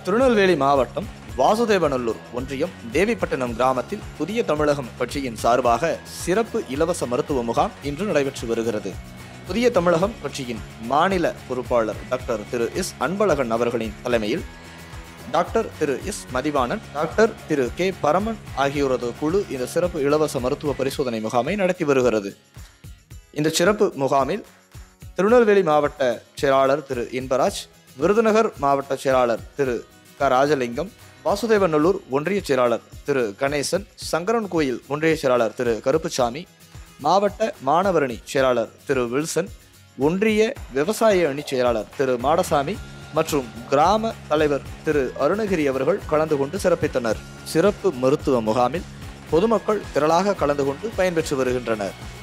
திருநெல்வேலி மாவட்டம் வாசுதேவநல்லூர் ஒன்றியம் தேவிப்பட்டினம் கிராமத்தில் புதிய தமிழகம் கட்சியின் சார்பாக சிறப்பு இலவச மருத்துவ முகாம் இன்று நடைபெற்று வருகிறது. புதிய தமிழகம் கட்சியின் மாநில பொறுப்பாளர் டாக்டர் திரு எஸ் அன்பழகன் அவர்களின் தலைமையில் doctor Thiru S Mathivanan, doctor Thiru K Paraman ஆகியோரது குழு இந்த சிறப்பு இலவச மருத்துவ பரிசோதனை முகாமை நடத்தி வருகிறது. இந்த சிறப்பு முகாமில் திருநெல்வேலி மாவட்ட செயலாளர் திரு இன்பராஜ், விருதுநகர் மாவட்ட செயலாளர் திரு க ராஜலிங்கம், வாசுதேவநல்லூர் ஒன்றிய செயலாளர் திரு கணேசன், சங்கரன்கோயில் ஒன்றிய செயலாளர் திரு கருப்புசாமி, மாவட்ட மாணவரணி செயலாளர் திரு வில்சன், ஒன்றிய விவசாய அணி செயலாளர் திரு மாடசாமி மற்றும் கிராம தலைவர் திரு அருணகிரி அவர்கள் கலந்து கொண்டு சிறப்பித்தனர். சிறப்பு மருத்துவ முகாமில் பொதுமக்கள் திரளாக கலந்து கொண்டு பயன்பெற்று வருகின்றனர்.